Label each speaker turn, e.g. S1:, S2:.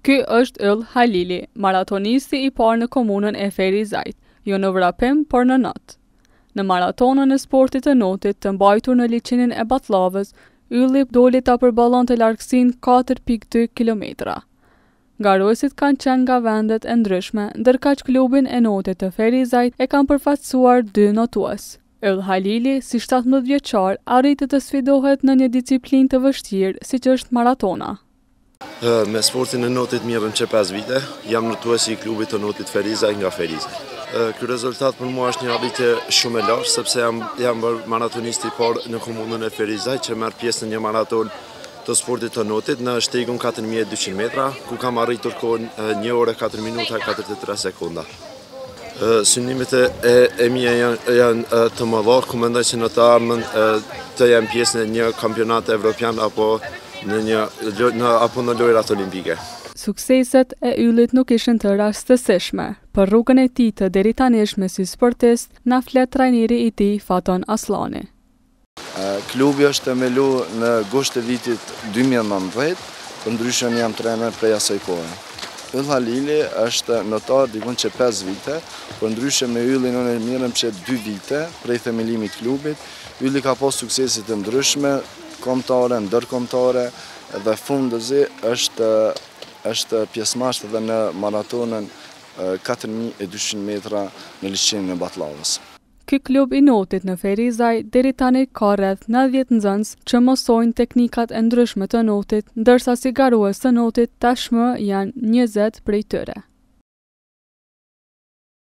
S1: Ky është Yll Halili, maratonisti i parë në komunën e Ferizajt, jo në vrapim, por në not. Në maratonën e sportit të notit të mbajtur në liçenin e Batllavës, Ylli doli ta përballonte largësinë 4.2 kilometra. Garuesit kanë qenë nga vendet e ndryshme, ndërkaq klubin e notit të Ferizajt e kanë përfaqësuar 2 notues. Yll Halili, si 17 vjeçar, arriti të sfidohet në një disiplinë të vështirë, siç është maratona.
S2: Me sportin e notit mirëm që 5 vite, jam notues i klubit të notit Ferizajt nga Ferizaj. Ky rezultat për mua është një arritje shumë e lartë, sepse jam maratonisti i parë në komunën e Ferizajt që merr pjesë në një maraton të sportit të notit në shtegun 4200 metra, ku kam arritur kohën 1 orë 4 minuta 43 sekunda. Synimet e mia janë të mëdha, ku mendoj që në të ardhmen të jem pjesë në një kampionat evropian apo në lojrat olimpike.
S1: Sukseset e Yllit nuk ishin të rastësishme. Për rrugën e tij të deritanishme si sportist, na flet trajneri i tij Faton Aslani.
S3: Klubi është themeluar në gusht të vitit 2019, përndryshe jam trajner prej asaj kohe. Yll Halili është notar dikun që 5 vite, përndryshe me Yllin unë mirëm që 2 vite prej themelimit klubit. Ylli ka pas suksese të ndryshme, kombëtare, ndërkombëtare dhe fundëzi është pjesëmarrës edhe në maratonën 4200 metra në liçenin e Batllavës.
S1: Ky klub i notit në Ferizaj deri tani ka rreth 90 nxënës që mësojnë teknikat e ndryshme të notit, ndërsa si garues të notit tashmë janë 20 prej tyre.